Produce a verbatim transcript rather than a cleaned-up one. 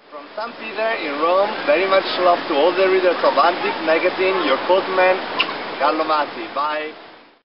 From Saint Peter in Rome, very much love to all the readers of Unzipped magazine, your postman, Carlo Masi. Bye.